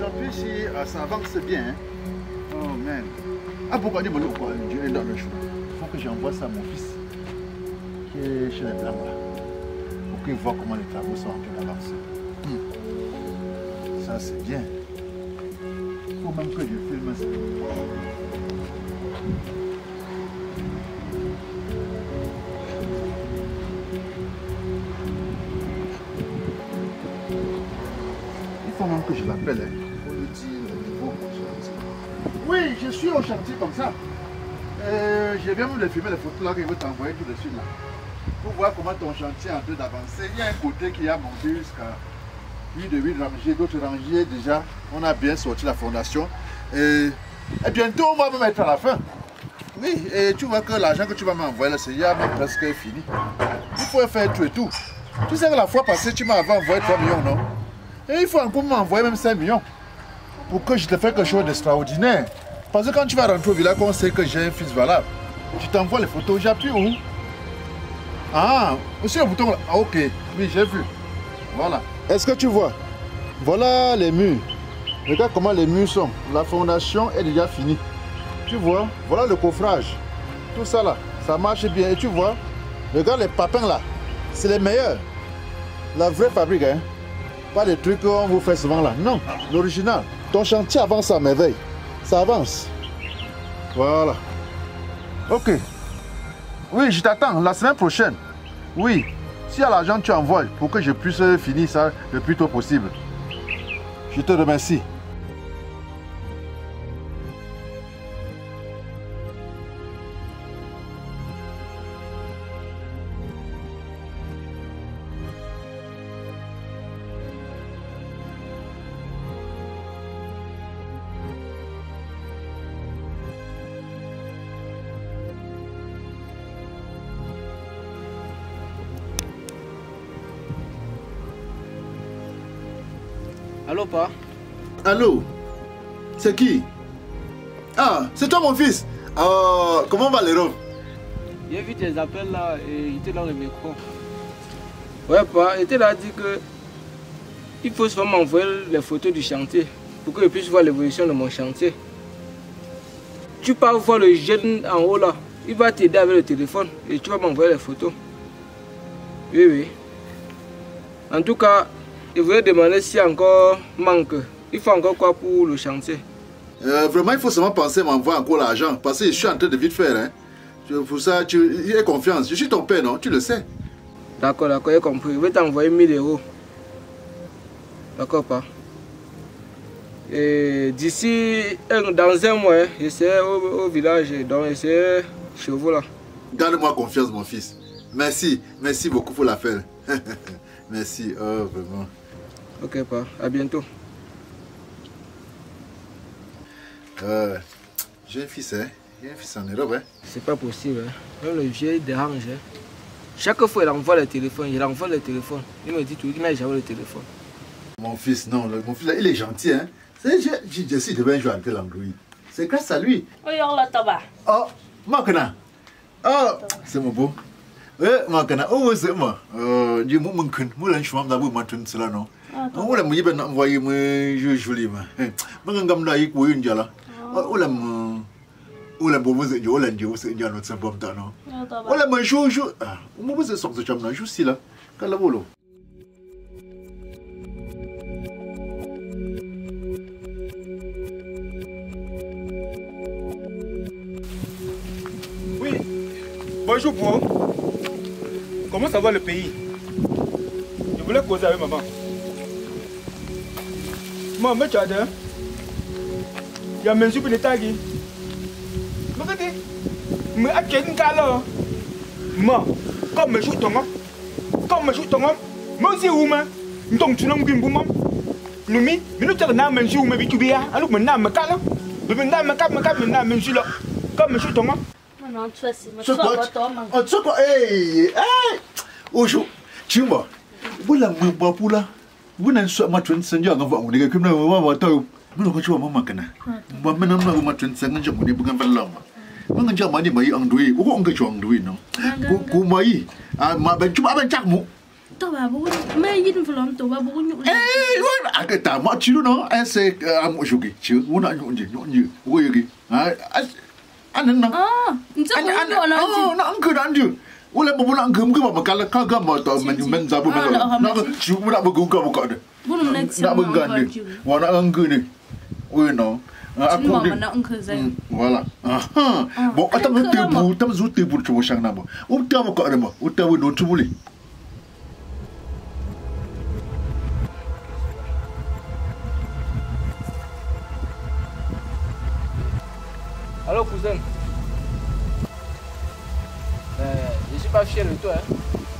chantier ici, ça avance bien. Hein? Oh man. Ah, pourquoi dire quoi? Je dans le choix. Il faut que j'envoie ça à mon fils qui est chez les Blancs là. Pour qu'il voit comment les travaux sont en train d'avancer. Ça, c'est bien. Il faut même que je filme ça. Il faut même que je l'appelle. Hein. Pour lui dire le niveau au chantier. Oui, je suis au chantier comme ça. J'ai bien voulu filmer les photos là que je vais t'envoyer tout de suite là. Pour voir comment ton chantier est en train d'avancer. Il y a un côté qui a monté jusqu'à 8 rangées, d'autres rangées déjà. On a bien sorti la fondation. Et bientôt on va me mettre à la fin. Oui, et tu vois que l'argent que tu vas m'envoyer là, c'est même presque fini. Il faut faire tout et tout. Tu sais que la fois passée, tu m'avais envoyé 3 millions, non? Et il faut encore m'envoyer même 5 millions. Pour que je te fasse quelque chose d'extraordinaire. Parce que quand tu vas rentrer au village, on sait que j'ai un fils valable. Tu t'envoies les photos, j'appuie où? Ah, aussi le bouton là. Ah, ok, oui, j'ai vu. Voilà. Est-ce que tu vois? Voilà les murs. Regarde comment les murs sont. La fondation est déjà finie. Tu vois? Voilà le coffrage. Tout ça là, ça marche bien. Et tu vois? Regarde les papins là. C'est les meilleurs. La vraie fabrique, hein. Pas des trucs qu'on vous fait souvent là. Non, l'original. Ton chantier avance à merveille. Ça avance. Voilà. Ok. Oui, je t'attends la semaine prochaine. Oui. S'il y a l'argent, tu envoies pour que je puisse finir ça le plus tôt possible. Je te remercie. Allô, pa? Allô? C'est qui? Ah, c'est toi mon fils? Comment va les robes? J'ai vu tes appels là et il était dans le micro. Ouais, pa, il était là dit que il faut seulement m'envoyer les photos du chantier pour que je puisse voir l'évolution de mon chantier. Tu pars voir le jeune en haut là, il va t'aider avec le téléphone et tu vas m'envoyer les photos. Oui, oui. En tout cas, je voulais demander s'il y a encore manque. Il faut encore quoi pour le chantier? Vraiment, il faut seulement penser à m'envoyer encore l'argent. Parce que je suis en train de vite faire. Hein. Pour ça, tu aies confiance. Je suis ton père, non? Tu le sais. D'accord, d'accord, j'ai compris. Je vais t'envoyer 1000 €. D'accord, pas? Et d'ici, dans un mois, je serai au village. Donc, je serai chez vous là. Garde-moi confiance, mon fils. Merci. Merci beaucoup pour l'affaire. Merci. Oh, vraiment. Ok, pas. À bientôt. J'ai un fils, hein. J'ai un fils en Europe, hein. C'est pas possible, hein. Même le vieux, il dérange, hein. Chaque fois, il envoie le téléphone. Il envoie le téléphone. Il me dit tout. Il m'a jamais le téléphone. Mon fils, non. Mon fils, là, il est gentil, hein. Je suis devenu jouer à l'Android. C'est grâce à lui. Oh, Makana. Oh, c'est mon beau. Makana. Oh, c'est moi. Je m'en connais. Moi, je suis un peu de cela, non. On l'a mis ben envoyer moi joli ma. Mangam là il couille une jala. On l'a bon vous êtes on l'a dit vous êtes jala c'est bon ta non. On l'a manchou jou. Ah, moi vous êtes sorti chambre là juste là. Kala bolo. Oui. Bonjour bro. Comment ça va le pays? Je voulais causer avec maman. Maman, tu as dit, il y a monsieur pour les taguer. Mais à quel cas moi, comme je joue ton homme, moi aussi, où donc tu n'as pas de moi. Nous, mais nous t'avons un monsieur où me vit bien, alors maintenant, me calme. Mais maintenant, monsieur là, comme je joue ton homme. Non, tu vois, tu quoi, hey, aujourd'hui, tu vois, vous l'avez pas pour là. Vous n'avez pas de temps de vous on est comme nous, on va toi. Nous ne sommes pas maman. Maman n'a pas de temps de vous on est pas là. Maman n'a pas de temps de vous on est pas là. Vous on est pas là. Vous m'avez, ah, ma ben tu m'as ben chaque mot. Toi, mais il ne veut pas beaucoup. Eh, t'as moi, tu non, c'est à moi, je dis, on a une, oui, ah, non, non, wala mo na ngum ko ba kala ka ga mo to men za bu na chu na bu ko ko ko de na bu ga ni wala ngu ni oui non aku ni voilà bon atam te bu tam zu te bu chu shang na bo u ta mo ko de mo u ta bu no chu bu li Allô cousin. Je ne suis pas fier de toi. Hein.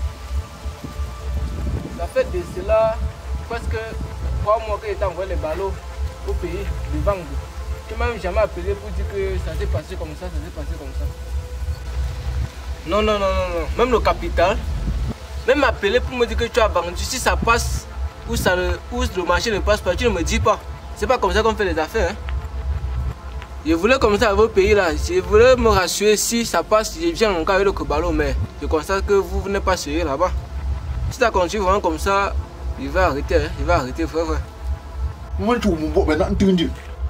La fête de cela, parce que 3 mois que j'ai envoyé les ballots au pays de Vang. Tu m'as jamais appelé pour dire que ça s'est passé comme ça, ça s'est passé comme ça. Non, non, non, non, non. Même le capital, même appelé pour me dire que tu as vendu. Si ça passe ou le marché ne passe pas, tu ne me dis pas. C'est pas comme ça qu'on fait les affaires. Hein. Je voulais comme ça à vos pays là, je voulais me rassurer si ça passe, je viens encore avec le Kobalo, mais je constate que vous n'êtes pas sérieux là-bas. Si ça continue vraiment comme ça, il va arrêter, hein, il va arrêter, frère. Moi je vous ben entendu.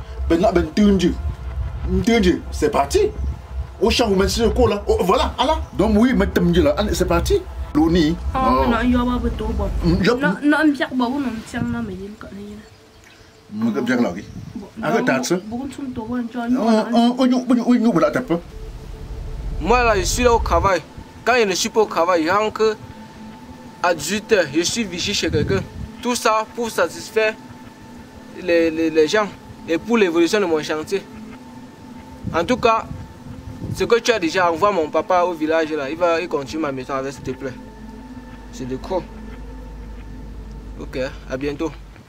C'est parti. Au champ vous mettez le coup là. Voilà, là. Donc oui, mettez là, c'est parti. Loni. Non, il y a pas de tout bon. Non, on pierre bon, on tient là mais il connaît. Moi bien là oui. Moi là je suis là au travail. Quand je ne suis pas au travail, je rentre à 18h, je suis vigile chez quelqu'un. Tout ça pour satisfaire les gens et pour l'évolution de mon chantier. En tout cas, ce que tu as déjà, envoie mon papa au village là, il continue ma maison avec s'il te plaît. C'est de quoi? Ok, à bientôt.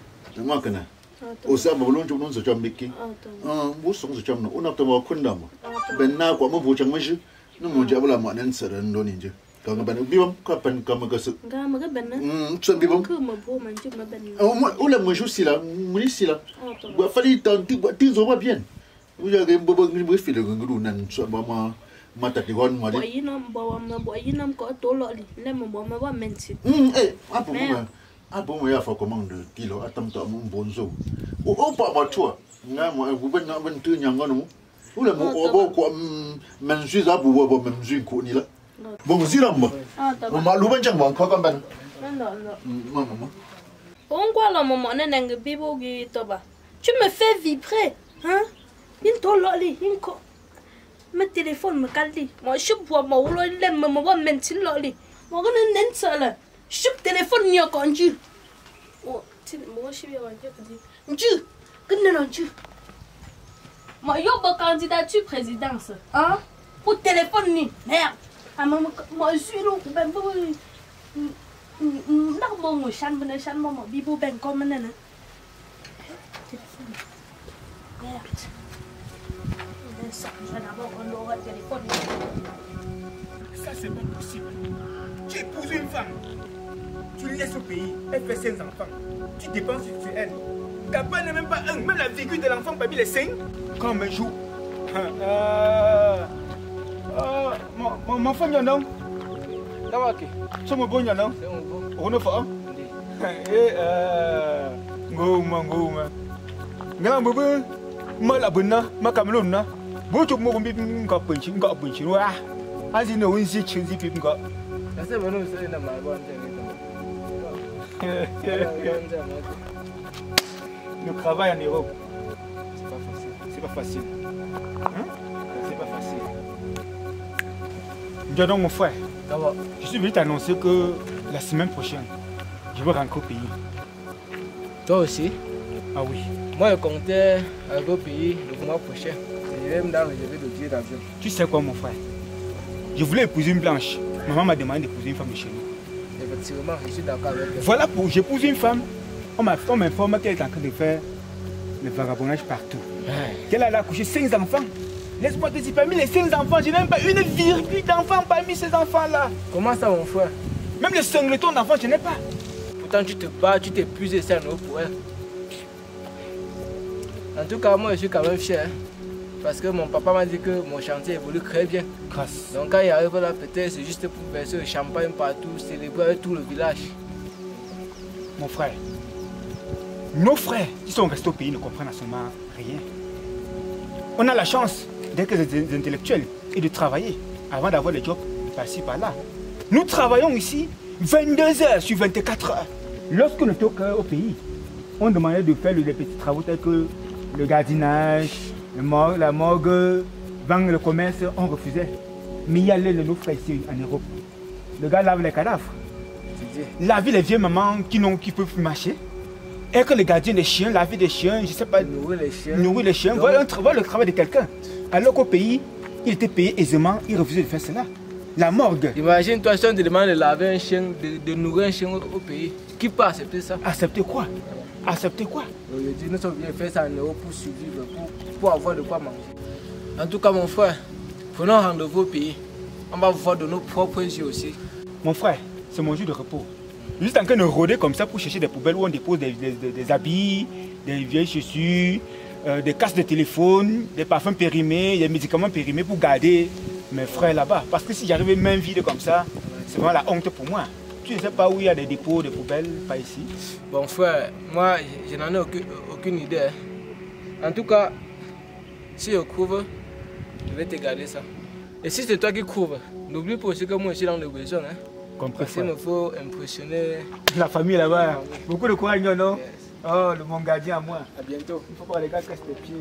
Au sein de l'on se chame Mickey. Vous sont se chame, on a tellement condamné. Ben n'a quoi, mon beau changement, nous mon diable à mon answer and non. Quand ben bibam, quand comme que ce. Tu es bibam. Oh la moi aussi là, moi ici là. Il fallait tenter, tu vois bien. Vous avez un bobo qui me fait le goût nan soit maman. Mata di gon mo di. Boy nam bawa ma boy nam ko to lo li. Le mo bo ma ba mensi. Bon moi ya fa commande kilo atam to mon bonzo. O pa ma toi. Nga mo bu ben na ben tu nyanga no. O le mo o bo ko men suis za bu bo men suis ko ni la. Bon ziram mo. Ma lu ben chang mo ko kan ben. Maman. On quoi la maman neng bibo gi to ba. Tu me fais vibrer, hein? In to lo li, in ko. Ma téléphone me calme. Moi je bois ma ou le me ba mensi lo li. Moi ko nen sala. Chup téléphone ni ko nju. Oh, ti mo shi bi wa nju. Que non nju. Moi yo ba candidature présidence, hein? Pour téléphone ni. Merde. Ah maman moi je suis là ben bo. Na mo chan mo bibo ben comme nana. Téléphone. Merde. Ça je vais d'abord prendre le téléphone. Ça c'est pas possible. Tu épouses une femme. Tu laisses au pays, elle fait 5 enfants. Tu dépenses sur elle. Ta part n'est même pas un, même la virgule de l'enfant parmi les 5. Quand on me joue. Mon femme, il y en a. C'est mon bon, il y en a. On a fait. Ngoma. Ngama malabuna makamlona. Bocho mo mbi nga punchi wa. Azi no winsi chinzi pi nga. Asa bano se na malwa Le travail en Europe, c'est pas facile. Hein? C'est pas facile. Dis donc mon frère, je suis venu t'annoncer que la semaine prochaine, je vais rentrer au pays. Toi aussi? Ah oui. Moi je comptais aller au pays le mois prochain. Je vais me réserver le billet d'avion. Tu sais quoi mon frère? Je voulais épouser une blanche. Maman m'a demandé d'épouser une femme de chez nous. Effectivement, je suis d'accord avec toi. Voilà pour j'épouse une femme. On m'informe qu'elle est en train de faire le vagabondage partout. Qu'elle a accouché 5 enfants. Laisse-moi te dire, parmi les 5 enfants, je n'ai même pas une virgule d'enfants parmi ces enfants-là. Comment ça, mon frère? Même le sangleton d'enfant, je n'ai pas. Pourtant, tu te bats, tu t'épuises et c'est un autre pour elle. En tout cas, moi, je suis quand même fier. Parce que mon papa m'a dit que mon chantier évolue très bien. Grâce. Donc quand il arrive là, peut-être c'est juste pour verser le champagne partout, célébrer avec tout le village. Mon frère, nos frères qui sont restés au pays ne comprennent absolument rien. On a la chance d'être des intellectuels et de travailler avant d'avoir des jobs par-ci, par-là. Nous travaillons ici 22 heures sur 24 heures. Lorsque nous étions au pays, on demandait de faire des petits travaux tels que le gardiennage, la morgue, vendre le commerce, on refusait. Mais il y a l'un de nos frères ici en Europe. Le gars lave les cadavres. Laver les vieilles mamans qui peuvent plus marcher. Et que les gardiens des chiens, laver des chiens, je ne sais pas. Nourrir les chiens. Voilà le travail de quelqu'un. Alors qu'au pays, il était payé aisément, il refusait de faire cela. La morgue. Imagine-toi si on te demande de laver un chien, de nourrir un chien au pays. Qui peut accepter ça? Accepter quoi? Accepter quoi? Je dis, nous sommes bien fait ça en Europe pour survivre, pour avoir de quoi manger. En tout cas, mon frère, prenons rendez-vous au pays. On va vous voir de nos propres yeux aussi. Mon frère, c'est mon jour de repos. Je suis en train de rôder comme ça pour chercher des poubelles où on dépose des habits, des vieilles chaussures, des casques de téléphone, des parfums périmés, des médicaments périmés pour garder mes frères là-bas. Parce que si j'arrivais main vide comme ça, c'est vraiment la honte pour moi. Tu ne sais pas où il y a des dépôts, des poubelles, pas ici. Bon frère, moi je n'en ai aucune idée. En tout cas, si je couvre, je vais te garder ça. Et si c'est toi qui couvres, n'oublie pas aussi que moi je suis dans le besoin. Parce qu'il me faut impressionner la famille là-bas. Beaucoup de courage, non? Yes. Oh, mon gardien à moi. À bientôt. Il faut pas les gars cassent les pieds.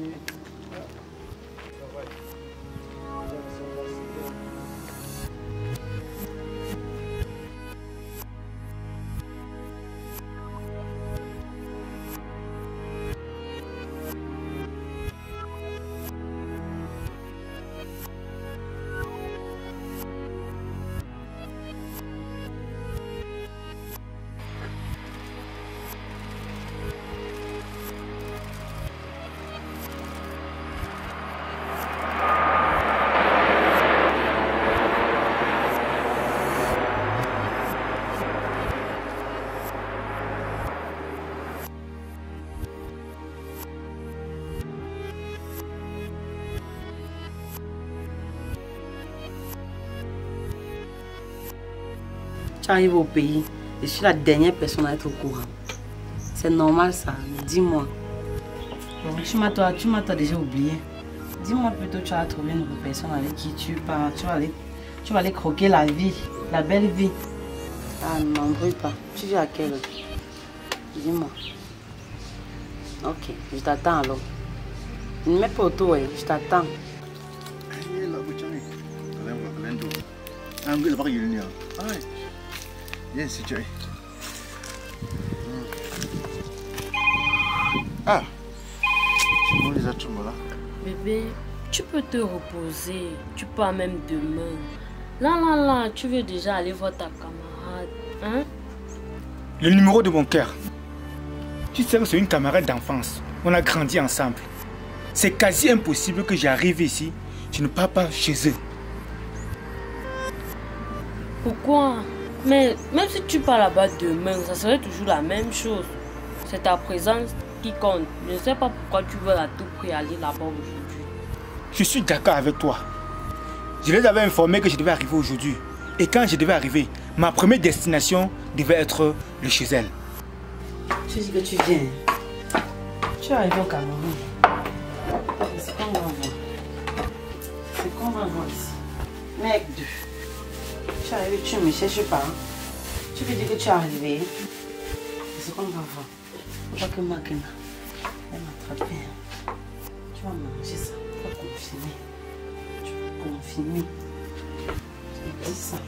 Tu arrives au pays, je suis la dernière personne à être au courant. C'est normal ça, dis-moi. Tu m'as déjà oublié. Dis-moi plutôt, tu as trouvé une autre personne avec qui tu pars, tu vas aller croquer la vie, la belle vie. Ah, ne m'embrouille pas. Tu vis à quelle heure? Dis-moi. Ok, je t'attends alors. Ne mets pas autour, je t'attends. Ah, bébé, tu peux te reposer. Tu pars même demain. Là, tu veux déjà aller voir ta camarade, hein? Le numéro de mon cœur. Tu sais que c'est une camarade d'enfance. On a grandi ensemble. C'est quasi impossible que j'arrive ici, je ne pars pas chez eux. Pourquoi? Mais même si tu pars là-bas demain, ça serait toujours la même chose. C'est ta présence qui compte. Je ne sais pas pourquoi tu veux à tout prix aller là-bas aujourd'hui. Je suis d'accord avec toi. Je les avais informés que je devais arriver aujourd'hui. Et quand je devais arriver, ma première destination devait être le chez elle. Tu dis que tu viens. Tu es arrivé au Cameroun. C'est qu'on va voir. C'est qu'on va voir ici. Mec, tu es arrivé, tu ne me cherches pas. Tu veux dire que tu es arrivé. C'est qu'on va voir. Faut pas que Makena elle m'attrape. Tu vas manger ça. Tu vas confiner. Tu vas confiner. Je te dis ça.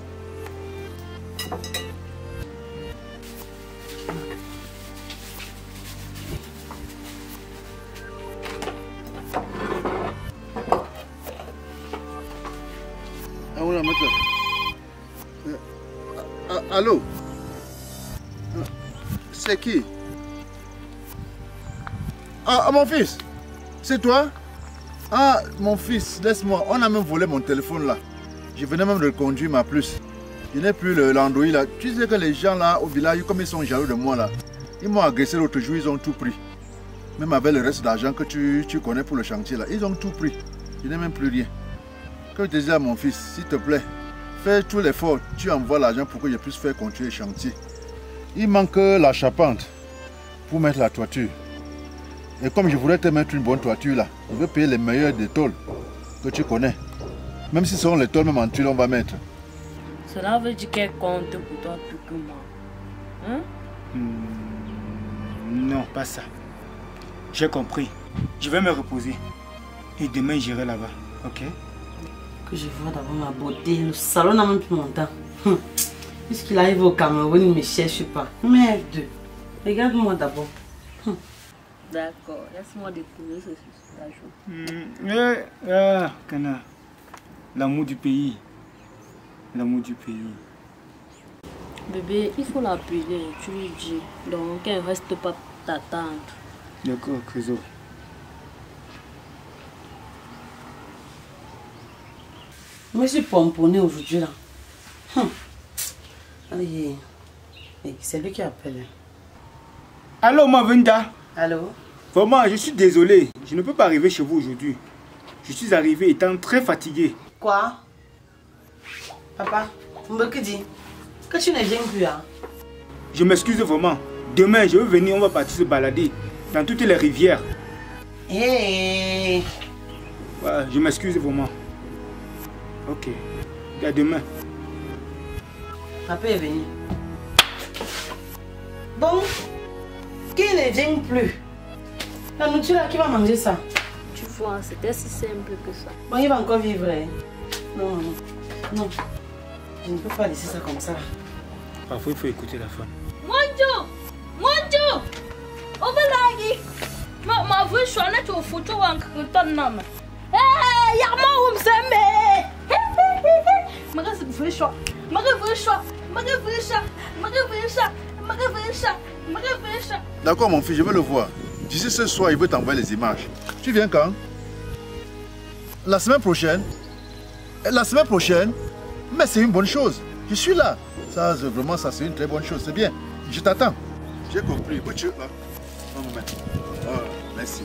Allô? C'est qui? Ah, mon fils, c'est toi? Ah, mon fils, laisse-moi. On a même volé mon téléphone là. Je venais même de le conduire, ma plus. Je n'ai plus l'Android là. Tu sais que les gens là au village, comme ils sont jaloux de moi là, ils m'ont agressé l'autre jour, ils ont tout pris. Même avec le reste d'argent que tu connais pour le chantier là, ils ont tout pris. Je n'ai même plus rien. Comme je te disais à mon fils, s'il te plaît, fais tout l'effort, tu envoies l'argent pour que je puisse faire continuer le chantier. Il manque la charpente pour mettre la toiture. Et comme je voudrais te mettre une bonne toiture là, je veux payer les meilleurs des tôles que tu connais. Même si ce sont les tôles même en tuile, on va mettre. Cela veut dire qu'elle compte pour toi plus que moi. Hein? Non, pas ça. J'ai compris. Je vais me reposer. Et demain, j'irai là-bas. Ok? Que je vois d'abord ma beauté. Le salon n'a même plus mon temps. Puisqu'il arrive au Cameroun, il ne me cherche pas. Merde. Regarde-moi d'abord. D'accord, laisse-moi découvrir ce jour. Kana. L'amour du pays. L'amour du pays. Bébé, il faut l'appeler, tu lui dis. Donc, elle ne reste pas t'attendre. D'accord, Créso. Je me suis pomponné aujourd'hui là. Allez, c'est lui qui appelle. Allô, Mavinda. Allô? Vraiment, je suis désolé. Je ne peux pas arriver chez vous aujourd'hui. Je suis arrivé étant très fatigué. Quoi? Papa, que dit que tu ne viens plus, hein? Je m'excuse vraiment. Demain, je vais venir, on va partir se balader dans toutes les rivières. Hey. Ouais, je m'excuse vraiment. Ok. À demain. Papa est venu. Donc, qui ne vient plus? La nourriture là, qui va manger ça? Tu vois, c'était si simple que ça. Bon, il va encore vivre. Hein? Non, non, non. Je ne peux pas laisser ça comme ça. Parfois, il faut écouter la femme. Monjo! Monjo! Obalagi! Ma vraie choix, tu as foutu un ton nom. Hé, y'a mon homme, c'est mais! Ma vraie choix. Ma vraie choix. Ma vraie choix. Ma vraie choix. Ma vraie choix. Ma vraie choix. D'accord, mon fils, je veux le voir. D'ici ce soir, il veut t'envoyer les images. Tu viens quand? La semaine prochaine? La semaine prochaine? Mais c'est une bonne chose. Je suis là. Ça, vraiment, ça, c'est une très bonne chose. C'est bien. Je t'attends. J'ai compris. Où tu es là? Un moment. Oh, merci.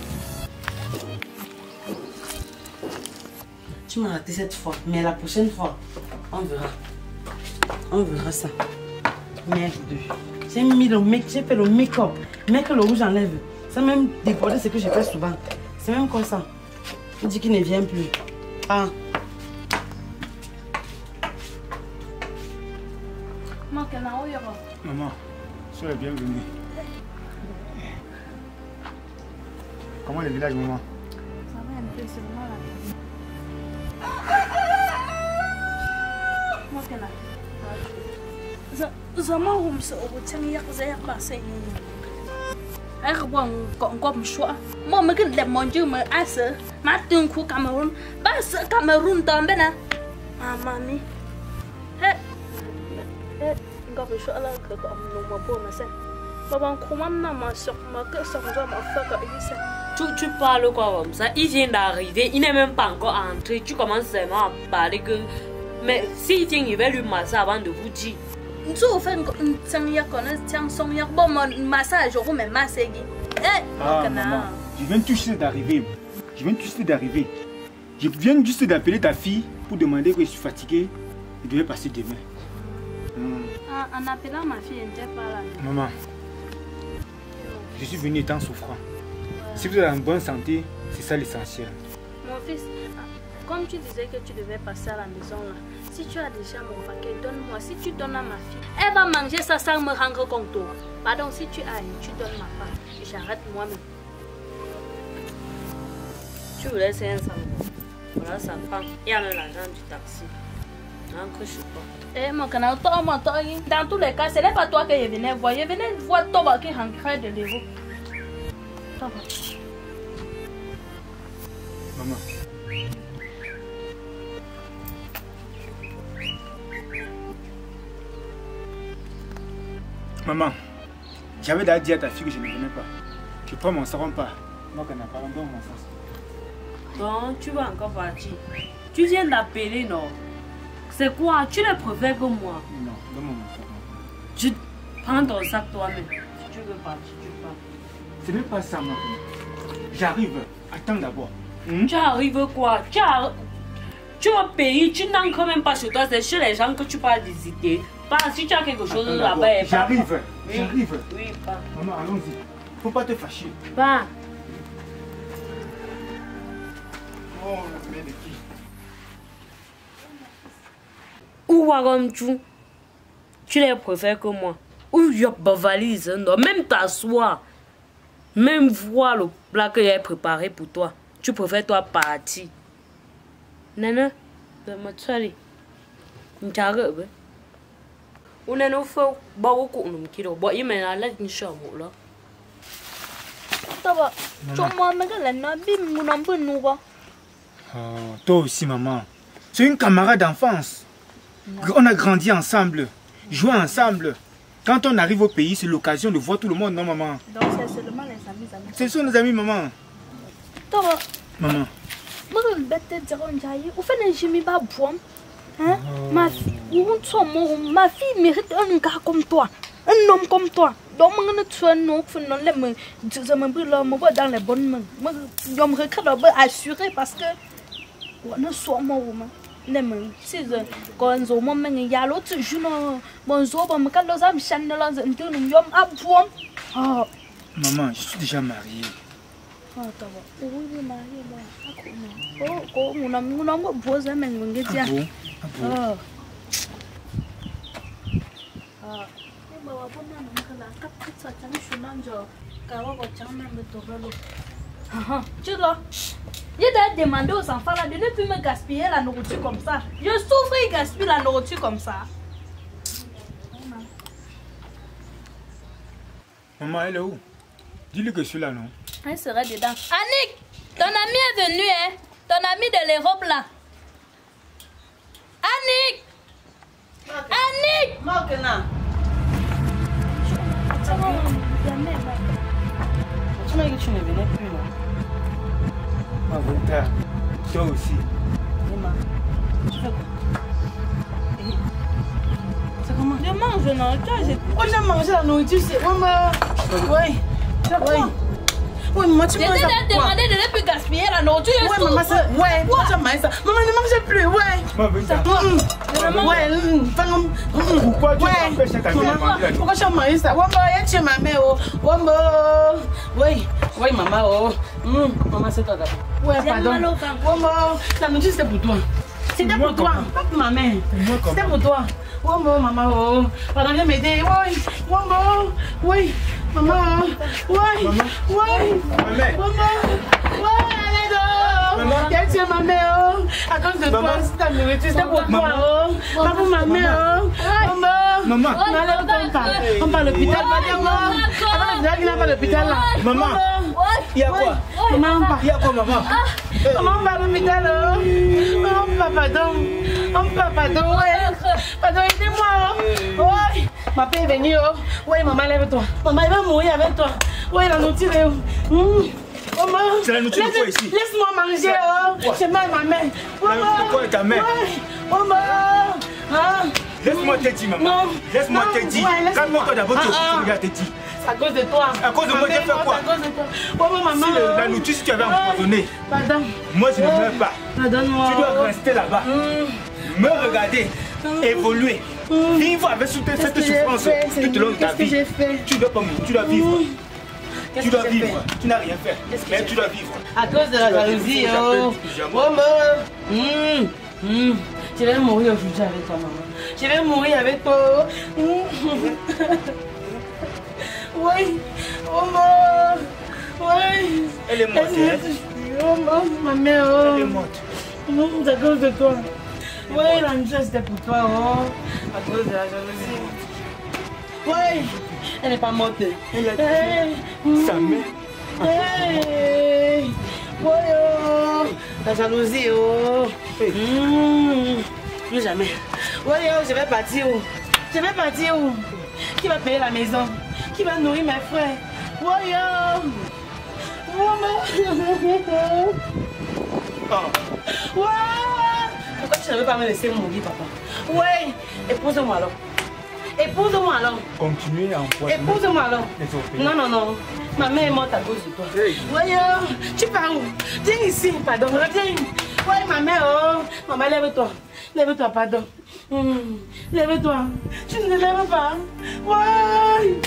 Tu m'as raté cette fois, mais la prochaine fois, on verra. On verra ça. Merde. J'ai mis le make, j'ai fait le make-up. Mec, le rouge enlève. Ça même débordé ce que je fais souvent. C'est même comme ça. Il dit qu'il ne vient plus. Ah. Maman, sois la bienvenue. Comment le village, maman? Ça va un peu, c'est vraiment la vie. Zaman hum se obu tang yak za yak ba sai ai gwang gom shwa mo me kin le monju me ase ma tin ku Cameroon ba se Cameroon tombe na mami gom shwa la ko no mo bo na se ba ban ku mam na ma sok ma que sok za ma fa ka isa. Tu parles quoi comme ça? Il vient d'arriver, il n'est même pas encore entré. Tu commences seulement à parler que... Mais s'il vient, il va lui masser avant de vous dire. Ah, maman, je viens tout juste d'arriver. Je viens juste d'appeler ta fille pour demander que je suis fatigué. Je devais passer demain. En appelant ma fille, elle n'était pas là. Maman, je suis venu étant souffrant. Si vous êtes en bonne santé, c'est ça l'essentiel. Mon fils, comme tu disais que tu devais passer à la maison là, si tu as déjà mon paquet, donne-moi. Si tu donnes à ma fille, elle va manger ça sans me rendre compte. Pardon, si tu as, tu donnes ma part. J'arrête moi-même. Tu voulais 500. Voilà, ça prend. Il y a même l'argent du taxi. Donc, je sais pas. Eh, mon canal, dans tous les cas, ce n'est pas toi que je venais voir. Je venais voir toi qui rentrait de l'héros. Maman. Maman, j'avais déjà dit à ta fille que je ne venais pas. Je prends mon savon pas. Moi, qu'on n'a pas encore mon sens. Donc, tu vas encore partir. Tu viens d'appeler, non? C'est quoi? Tu le préfères que moi? Non, donne-moi mon savon. Tu prends ton sac toi-même. Si tu veux partir, tu pars. Ce n'est pas ça, maman. J'arrive. Attends d'abord. Tu arrives quoi? Tu vas payer, tu n'as quand même pas chez toi, c'est chez les gens que tu vas visiter. Pas si tu as quelque chose là-bas. J'arrive, Oui. j'arrive. Oui, pas. Maman, allons-y. Faut pas te fâcher. Pas. Oh, la mère de qui? Ou comme tu les préfères que moi. Ou il y a ma valise, non, même t'asseoir. Même voir le plat que j'ai préparé pour toi. Tu préfères toi partir. Nana, de me tuer. N'tarrive. On a nos faux, beaucoup de kilo. Bon, il m'a l'air d'une chambre là. Toi, tu m'as mis la nabim, mon amour, nous va. Toi aussi, maman. C'est une camarade d'enfance. On a grandi ensemble, joué ensemble. Quand on arrive au pays, c'est l'occasion de voir tout le monde, non, maman? Donc, c'est seulement les amis. Ce sont nos amis, maman. Toi, Maman. moi, je vais te dire, on fait un chimie pas bon. Hein? Ma fille mérite un gars comme toi, un homme comme toi. Donc, je me dans les bonnes mains. Je me regrette assuré parce que on ne soit pas si quand on m'a dit, il y a l'autre jour, mon jour, je me calme, je me chante, Maman, je suis déjà mariée. Ah, t'as vu? Oui, mariée, là. Oh, mon amour, beau, ça m'a dit. Ah bon? Ah. Tu vois, je t'ai demandé aux enfants là de ne plus me gaspiller la nourriture comme ça. Je souffre et gaspille la nourriture comme ça. Maman, elle est où? Dis-lui que je suis là, non? Elle sera dedans. Annick, ton ami est venu, hein? Ton ami de l'Europe là. Annick! Annick! Morgana. Tu m'as dit que tu ne venais plus, non? Ma Volta, toi aussi. Emma, tu fais quoi? C'est comment? Je mange, non? Oh, j'ai mangé la nourriture, c'est... Oui. Oui. Oui, maman, tu manges ça. Je t'ai demandé de ne plus gaspiller la nourriture. Ouais, maman, ça... Ouais, tu as mangé ça. Maman, ne mange plus, ouais. Ma Volta. Pourquoi tu m'empêches chaque année de manger la nourriture? Pourquoi tu as mangé ça? Wombo, tu es ma mère, oh. Wombo. Oui. Oui, maman, oh. Maman, c'est toi d'abord. Ouais, pardon. Wombo, la nourriture, c'était pour toi. C'était pour toi, pas pour ma mère. C'était pour toi. Wombo, maman, oh. Pardon, viens m'aider. Oui. Wombo. Oui. Maman. Oui. Oui. Maman. Oui, allez, tu es ma mère, oh. À cause de toi, c'est ta nourriture, c'est pour toi, oh. Pas pour ma mère, oh. Maman. On va à l'hôpital, il n'a pas l'hôpital là. Maman, il y a quoi? Maman, il y a quoi, maman? Maman, on va à l'hôpital, oh. Oh, pardon. Oh, pardon, ouais. Pardon, aidez-moi, oh. Ouais. Ma paix est venue, oh. Ouais, maman, lève-toi. Maman, il va mourir avec toi. Ouais, la nourriture est où? Maman, c'est la nourriture de quoi ici? Laisse-moi manger, oh. J'ai mal à ma main. La nourriture de quoi est ta mère? Maman. Ah. Laisse-moi te dire, maman. Non. Laisse-moi te dire. Calme-toi d'abord, tu regardes te dire. C'est à cause de toi. À cause de moi, j'ai fait quoi? C'est à cause de toi. Oh, maman. Si la nourriture, si tu avais empoisonné, pardon. Moi, je ne meurs pas. Pardonne-moi. Tu dois rester là-bas. Me regarder, évoluer. Vivre avec toute cette souffrance tout au long de ta vie. Tu dois pas mourir, tu dois vivre. Tu dois vivre. Tu n'as rien fait. Mais tu dois vivre. À cause de la jalousie, oh. Je vais mourir aujourd'hui avec toi, maman. Je vais mourir avec toi. Oui. Maman. Oui. Elle est morte. Oh, ma mère, oh. Elle est morte. C'est à cause de toi. Oui, la nuit, c'était pour toi, oh. À cause de la jalousie. Oui. Elle n'est pas morte. Elle a dit sa mère. Hey. Oui, oh. La jalousie, oh. Plus jamais. Oui, oh, je vais partir où? Je vais partir où? Qui va payer la maison? Qui va nourrir mes frères? Oui, oh. Ouais. Pourquoi tu ne veux pas me laisser mourir, papa? Oui. Épouse-moi alors. Épouse-moi alors. Continuez à empoisonner. Épouse-moi alors. Non. Ma mère est morte à cause de toi. Hey. Oui, tu pars où? Viens ici, pardon. Viens. Oui, maman, oh. Maman, lève-toi. Lève-toi, pardon. Lève-toi. Tu ne te lèves pas. Ouais.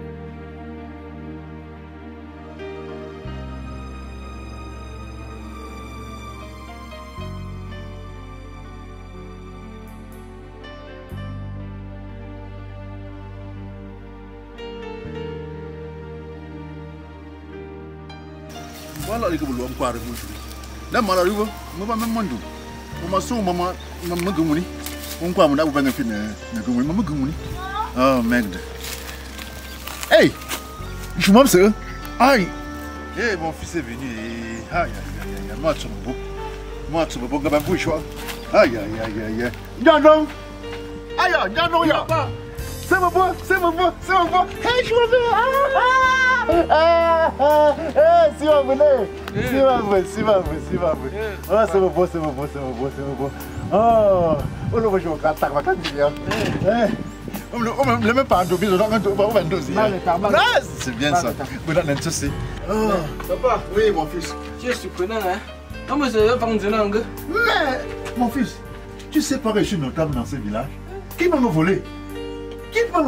Voilà les gars, on va arriver. Là, moi, j'arrive. Moi, je vais me demander. On m'a sauvé, maman, maman, Gumuni. On va me dire, maman, Gumuni. Oh, merde. Hey, je m'en sais. Aïe. Eh, mon fils est venu. Aïe, aïe, aïe, aïe. Moi, tu me beau. Moi, tu me beau. Gaba bouche. Aïe, aïe, aïe, aïe. Non. Aïe, non, y'a pas. C'est mon beau, c'est mon beau, c'est mon beau. Hey, je m'en vais. Si vous venez. Si vous venez. Ah, c'est mon beau. Oh, on va jouer au cartac, ma candidate. On ne met même pas en double, on va un dossier. C'est bien ça. Vous n'avez pas de souci. Papa. Oui, mon fils. Tu es surprenant, hein? Comment ça va prendre de langue? Mais, mon fils, tu sais pas que je suis notable dans ce village. Qui va me voler? Papa,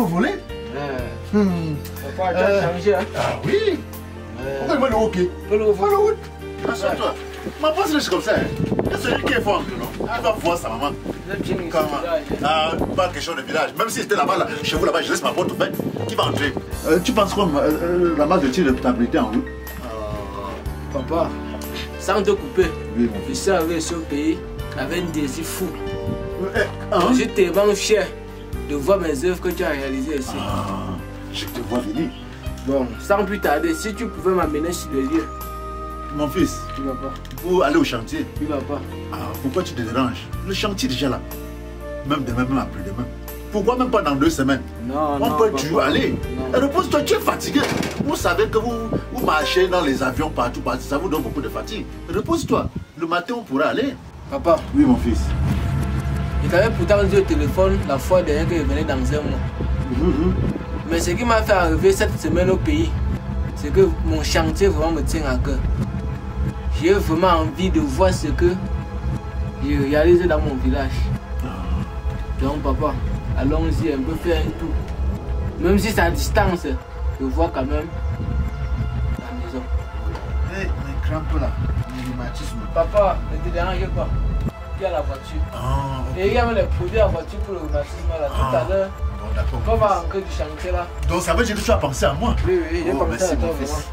tu as changé, hein? Ah oui. Pourquoi il va le hockey? Assure-toi. Ma pense c'est comme ça. C'est celui qui est fort, non? Tu vas voir sa maman. Comment? Ah, pas question de village. Même si c'était là-bas, chez vous là-bas, je laisse ma porte ouverte. Qui va entrer? Tu penses quoi, la masse de tir de t'abriter en route? Papa, sans te couper, Oui, mon je suis arrivé sur le pays avec un désir fou. Hein? Je suis tellement fier de voir mes œuvres que tu as réalisées ici. Ah, je te vois venir. Bon, sans plus tarder, si tu pouvais m'amener sur le lieu. Mon fils, Tu vas pas. pour aller au chantier. Tu vas pas. Ah, pourquoi tu te déranges? Le chantier est déjà là. Même demain, même après-demain. Pourquoi même pas dans 2 semaines? Non, On peut toujours aller. Non. Repose-toi, tu es fatigué. Vous savez que vous marchez dans les avions partout, ça vous donne beaucoup de fatigue. Repose-toi. Le matin, on pourra aller. Papa, Oui, mon fils. je t'avais pourtant dit au téléphone la fois dernière que je venais dans un mois. Mais ce qui m'a fait arriver cette semaine au pays, c'est que mon chantier vraiment me tient à cœur. J'ai vraiment envie de voir ce que j'ai réalisé dans mon village. Donc papa, allons-y un peu faire un tour. Même si c'est à distance, je vois quand même la maison. Hé, mais crampe là, le rhumatisme. Papa, ne te dérange pas. Il y a la voiture. Ah, ok. Et il y a même les produits à voiture pour le rhumatisme là. Tout à l'heure, Bon, d'accord. quand on va rentrer du chantier là. Donc ça veut dire que tu as pensé à moi? Oui, j'ai Oh, pensé merci, à toi mon fils. vraiment.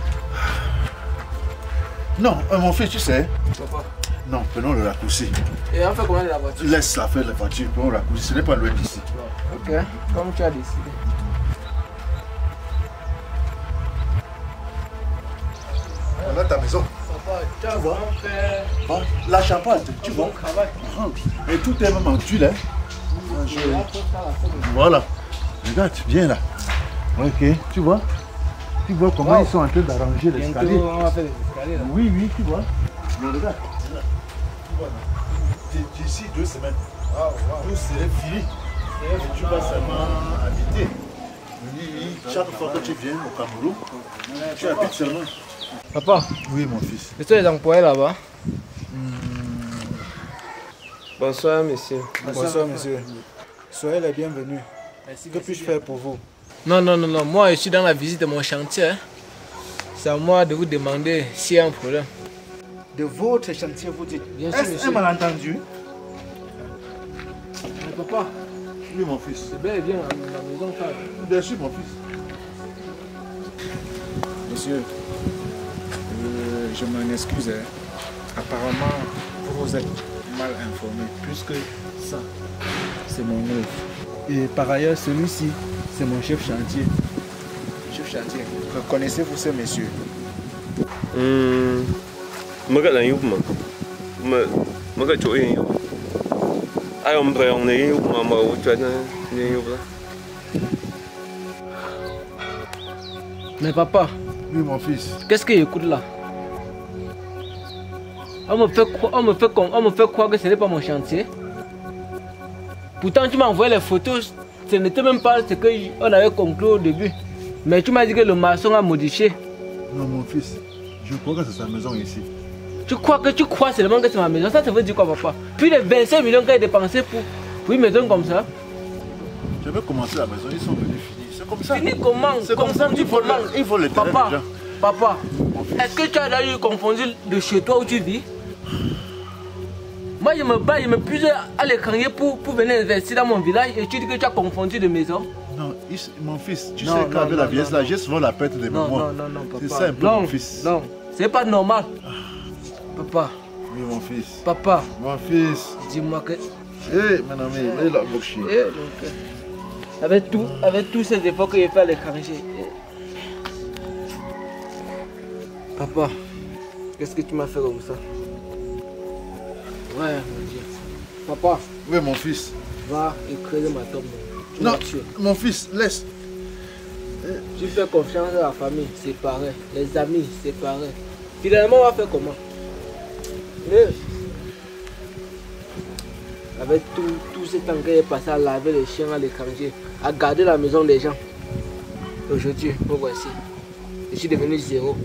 Non, mon fils, tu sais. Papa. Non, prenons le raccourci. Et on fait comment de la voiture? Laisse-la faire la voiture, prenons le raccourci. Ce n'est pas loin d'ici. Ok, comme tu as décidé. Voilà ta maison. Papa, tu as vraiment fait Bon, la champagne, tu un vois. bon travail. Et tout est même en tuile, hein. Voilà. Regarde, viens là. Ok, tu vois? Tu vois comment ils sont en train d'arranger l'escalier? Bientôt, on va faire des escaliers là. Oui, tu vois. Mais regarde, tu vois là. D'ici 2 semaines, tout serait fini. Et tu vas seulement habiter. Oui, chaque fois que tu viens au Cameroun, tu habites seulement. Papa, Oui, mon fils. je suis les employés là-bas. Bonsoir, monsieur. Bonsoir, monsieur. Soyez les bienvenus. Que puis-je faire pour vous? Non, moi je suis dans la visite de mon chantier. Hein. C'est à moi de vous demander s'il y a un problème. De votre chantier, vous dites. Bien sûr, Est-ce monsieur. un malentendu? Mais papa, Oui, mon fils. c'est bel et bien la maison frère. Bien sûr, mon fils. Monsieur, je m'en excuse. Apparemment, vous êtes mal informé, puisque ça, c'est mon œuvre. Et par ailleurs, celui-ci, c'est mon chef chantier. Chef chantier, connaissez-vous ce monsieur? Mới cái này giúp mới cái chuỗi giúp ai ông bèo này giúp mà màu chuyện này giúp đó. Mais papa, Oui, mon fils. qu'est-ce que j'écoute là? On me fait croire que ce n'est pas mon chantier. Pourtant, tu m'as envoyé les photos. Ce n'était même pas ce qu'on avait conclu au début. Mais tu m'as dit que le maçon a modifié. Non, mon fils. Je crois que c'est sa maison ici. Tu crois seulement que c'est ma maison. Ça veut dire quoi, papa? Puis les 25 millions qu'il a dépensés pour une maison comme ça. Je vais commencer la maison, ils sont venus finir. C'est comme ça. Fini comment? C'est comme ça, il faut les terrains déjà. Papa, est-ce que tu as déjà eu confondu de chez toi où tu vis? Moi, je me bats, je me puise à l'étranger pour venir investir dans mon village et tu dis que tu as confondu de maison? Non, mon fils, tu sais qu'avec la vieillesse là, j'ai souvent la perte de mémoire. Non, papa. C'est ça un peu mon fils. Non, c'est pas normal. Papa. Oui, mon fils. Papa. Mon fils. Dis-moi que... Hé, mon ami, il a bouché. Avec tous ces efforts que j'ai fait à l'étranger. Papa, qu'est-ce que tu m'as fait comme ça? Ouais, mon Dieu. Papa. Oui, mon fils. Va et creuser ma tombe. Non, mon fils, laisse. Tu fais confiance à la famille, c'est pareil. Les amis, c'est pareil. Finalement, on va faire comment? Avec tout ce temps que j'ai passé à laver les chiens à l'étranger, à garder la maison des gens. Aujourd'hui, me voici. Je suis devenu zéro.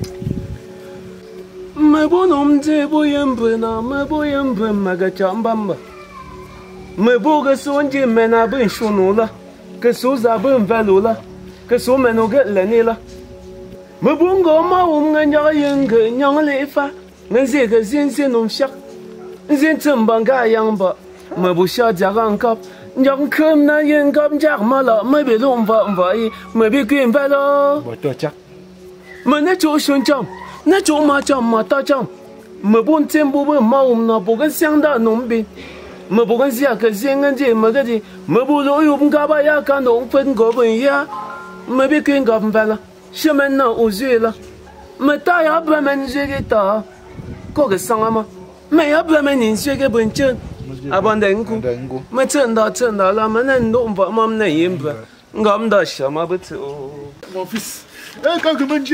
Me bonomte boyembena, me boyembe magachambamba. Me boga sonje mena ben shonula, que soza ben velula, que so menoga lenila. Me bongo ma umnga yenga nyang lefa, ngazega zinse nom shak. Zintumbanga yamba, me busha jagankap, nyang kum na yengam jagmala, me belum vai, me bikin velo. Botocha. Me ne cho shunjam. Na chỗ mà chăm mà ta chăm mà buôn tiền bù bù mau mà bù cái sang đã nông bin mà bù cái gì cái riêng cái gì mà cái gì mà bù lối dùng cả bài cái nông phân của mình ya mà biết kinh gặp về là xem mình nào uống là mà ta ya bữa mình chơi cái ta có cái sang mà mà ya bữa mình nhìn chơi cái bên trên à bên đằng cu mà chân đó là mà nên nông vợ mà nên im bữa ngắm đó xem mà bữa Mon fils, quand je me dis,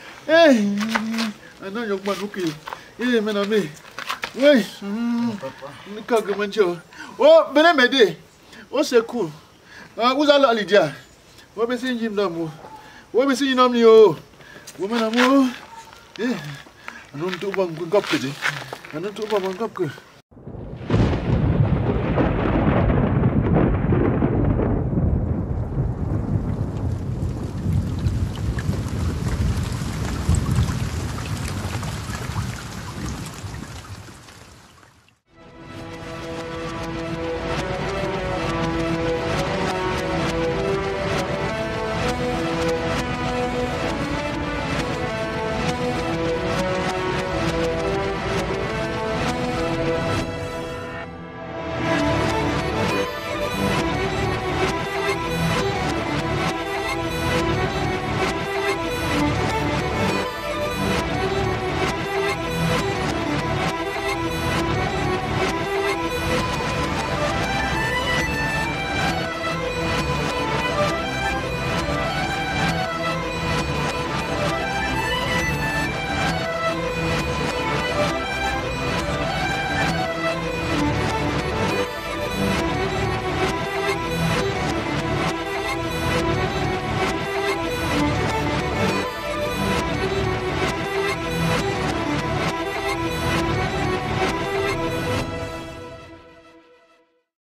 non, il y a pas de mon ami. Oui, quand je me dis, oh, venez m'aider. Oh, c'est cool. Vous allez à Lydia. Vous me signez un homme. Vous me signez un homme. Vous me l'amour. Non, tout va me gapper. Non, tout va me gapper.